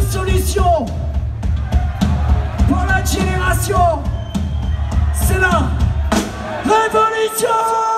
solution pour la génération. C'est la révolution.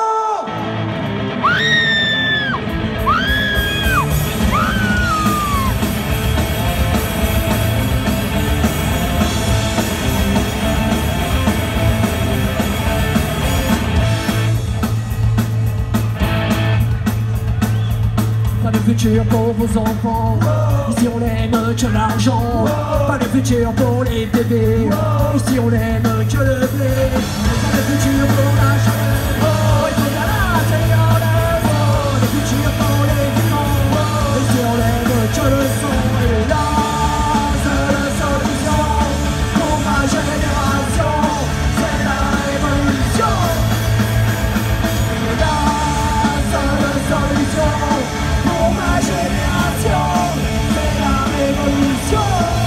Pas de futur pour vos enfants. Ici on aime que l'argent. Pas de futur pour les bébés. Ici on aime que le blé. Pas de futur pour la chaîne. Oh, il faut la Seigneur. Pas de futur pour les vivants. Ici on aime que le sang. Et la seule solution pour ma génération, c'est la révolution. Et la seule solution pour ma génération, c'est la révolution.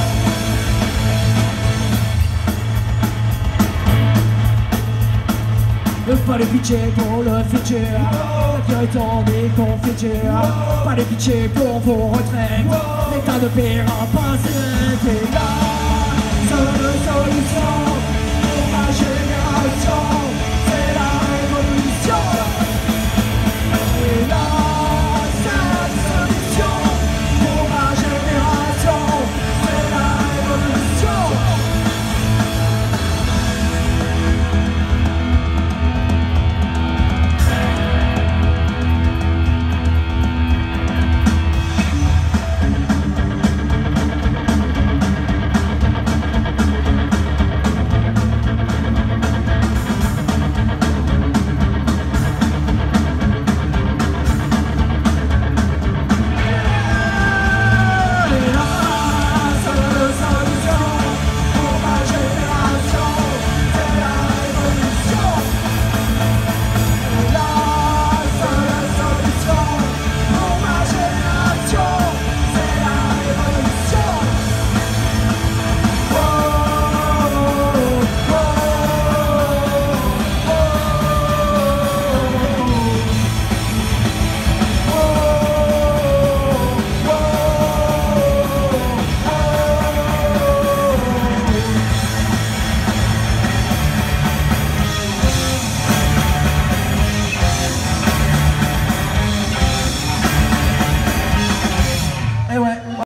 Pas de pitié pour le futur, la vie est en déconfiture. Pas de pitié pour vos retraites, l'État ne paiera pas cette. Et la seule solution pour ma génération,